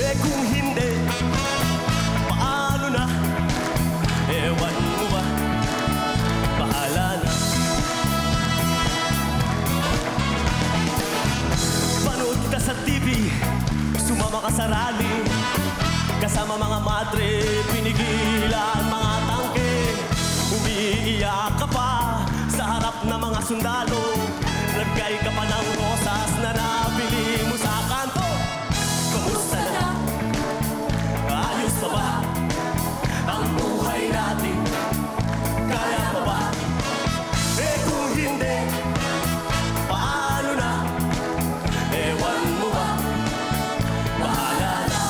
Eh kung hindi, paano na? Ewan mo ba? Bahala na. Panood kita sa TV, sumama ka sa rally, kasama mga madre, pinigilan mga tangke. Umiiyak ka pa sa harap ng mga sundalo, nagbigay ka pa ng rosas na nabili mo sa kanto. Kumusta na? Ayos pa ba ang buhay natin? Kaya pa ba? Eh kung hindi, paano na? Ewan mo ba? Bahala na.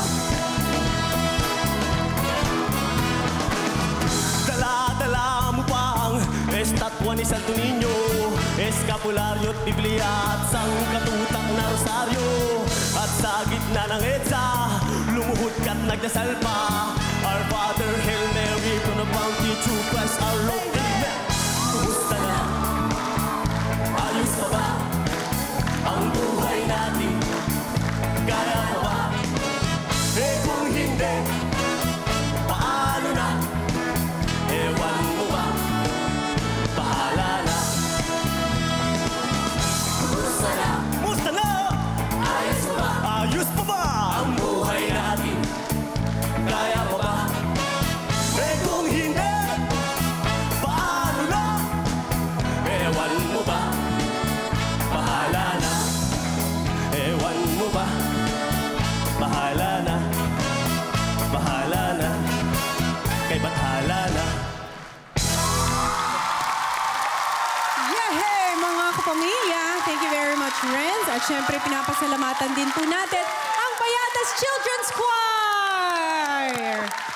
Dala-dala mo pa ang estatwa ni Santo Niño, eskapularyo at Biblia at sangkatutak na rosaryo. At sa gitna ng EDSA, lumuhod ka't nagdasal pa. Our Father, Hail Mary, from the bounty through Christ our Lord. Amen. Kumusta na? Ayos pa ba ang buhay natin? Kaya pa ba? Eh kung hindi, paano na? Ewan mo ba? Bahala na. Kumusta na? Kumusta na? Ayos pa ba? Ayos pa ba? Ang buhay natin? Kaya pa ba? Eh kung hindi, paano na? Ewan mo ba? Bahala na. Ewan mo ba? Bahala na. Bahala na. Kay bathala na. Yehey, mga kapamilya! Thank you very much, Rence. At syempre, pinapasalamatan din po natin ang Payatas Children's Choir!